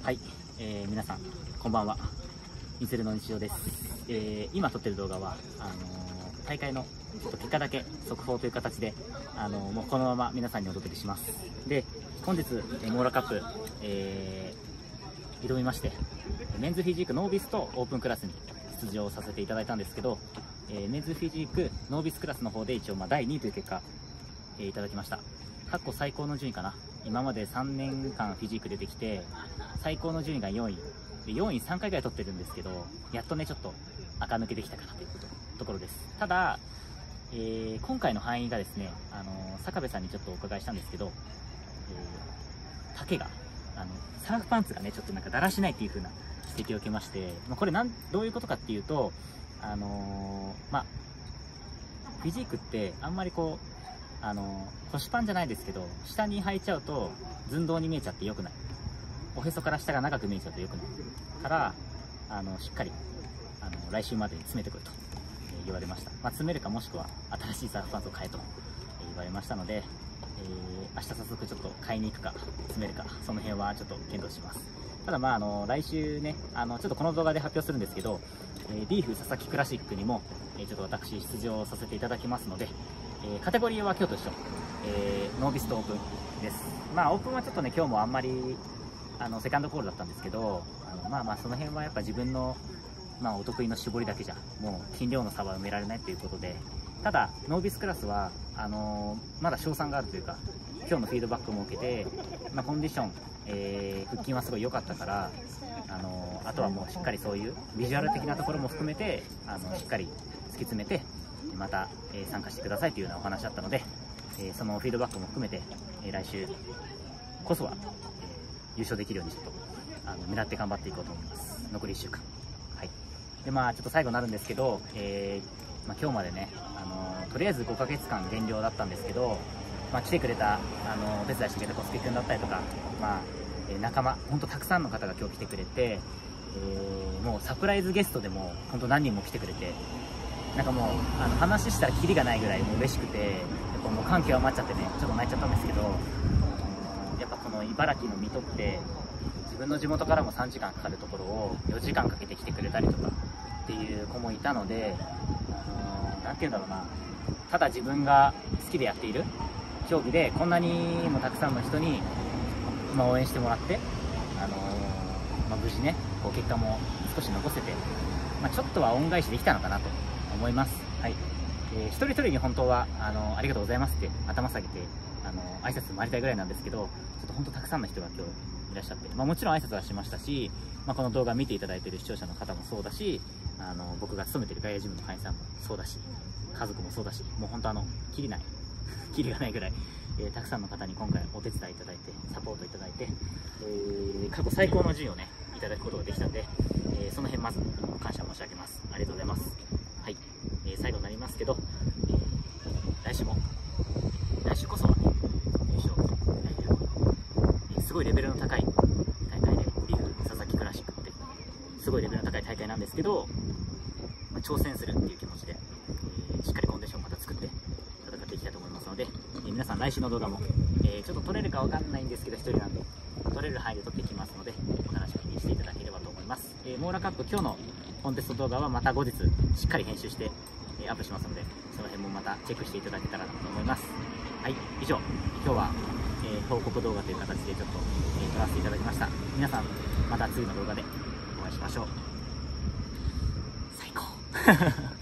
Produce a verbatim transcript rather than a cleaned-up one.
はい、えー、皆さんこんばんは。ミツルの日常です。えー、今撮ってる動画はあのー、大会のちょっと結果だけ速報という形で、あのー、もうこのまま皆さんにお届けします。で、本日モーラカップ、えー、挑みまして、メンズフィジークノービスとオープンクラスに出場させていただいたんですけど、えー、メンズフィジークノービスクラスの方で一応まあだいにいという結果、えー、いただきました。過去最高の順位かな。今までさんねんかんフィジーク出てきて最高の順位がよんいで、よんいさんかいぐらい取ってるんですけど、やっとねちょっと垢抜けてきたかなというところです。ただ、えー、今回の範囲がですね、あのー、坂部さんにちょっとお伺いしたんですけど、えー、丈があのサーフパンツがねちょっとなんかだらしないっていう風な指摘を受けまして、まあ、これなんどういうことかっていうと、あのー、まあフィジークってあんまりこうあの腰パンじゃないですけど、下に履いちゃうと寸胴に見えちゃって良くない。おへそから下が長く見えちゃうと良くないから、あのしっかりあの来週までに詰めてくると言われました。まあ、詰めるかもしくは新しいサーフパンツを買えと言われましたので、えー、明日早速ちょっと買いに行くか詰めるか、その辺はちょっと検討します。ただまああの来週ね、あのちょっとこの動画で発表するんですけど、えー、リーフ佐々木クラシックにも、えー、ちょっと私出場させていただきますので、えー、カテゴリーは今日と一緒、えー、ノービスとオープンです。まあオープンはちょっとね今日もあんまりあのセカンドコールだったんですけど、あのまあまあその辺はやっぱ自分の、まあ、お得意の絞りだけじゃもう斤量の差は埋められないということで、ただノービスクラスはあのー、まだ勝算があるというか、今日のフィードバックも受けて、まあ、コンディション、えー、腹筋はすごい良かったから、あのー、あとはもうしっかりそういうビジュアル的なところも含めてあのしっかり突き詰めてまた、えー、参加してくださいというようなお話だったので、えー、そのフィードバックも含めて、えー、来週こそは、えー、優勝できるようにちょっとあの狙って頑張っていこうと思います。残りいっしゅうかん。はい。でまあちょっと最後になるんですけど、えーまあ、今日までね、あのー、とりあえずごかげつかん減量だったんですけど、まあ、来てくれた、あのー、お手伝いしてくれた小杉君だったりとか、まあえー、仲間本当たくさんの方が今日来てくれて、えー、もうサプライズゲストでも本当何人も来てくれて、なんかもうあの話したらキリがないぐらいもう嬉しくて、やっぱもう感極まっちゃってねちょっと泣いちゃったんですけど、やっぱこの茨城の水戸って自分の地元からもさんじかんかかるところをよじかんかけて来てくれたりとかっていう子もいたので、あのー、なんて言うんだろうな、ただ自分が好きでやっている競技でこんなにもたくさんの人に、まあ、応援してもらって、あのーまあ、無事ねこう結果も少し残せて、まあ、ちょっとは恩返しできたのかなと思います。はい。えー、一人一人に本当はあのありがとうございますって頭下げてあの挨拶回りたいぐらいなんですけど、ちょっと本当たくさんの人が今日いらっしゃって、まあ、もちろん挨拶はしましたし、まあ、この動画見ていただいている視聴者の方もそうだし、あの僕が勤めている外野ジムの会員さんもそうだし、家族もそうだし、もう本当あのキリないキリがないぐらい、えー、たくさんの方に今回お手伝いいただいてサポートいただいて、えー、過去最高の順位をねいただくことができたんで、えー、その辺まず感謝申し上げます。ありがとうございます。はい、えー、最後になりますけど、えー、来週も来週こそは、ね、優勝、えー、すごいレベルの高い大会で、リーフ佐々木クラシックってすごいレベルの高い大会なんですけど、まあ、挑戦するっていう気持ちで、えー、しっかりコンディションをまた作って戦っていきたいと思いますので、えー、皆さん来週の動画も、えー、ちょっと撮れるかわかんないんですけど、一人なんで撮れる範囲で撮っていきますので、お楽しみにしていただければと思います。えー、モーラカップ今日のコンテスト動画はまた後日しっかり編集して、えー、アップしますので、その辺もまたチェックしていただけたらと思います。はい、以上今日は、えー、報告動画という形でちょっと、えー、撮らせていただきました。皆さんまた次の動画でお会いしましょう。最高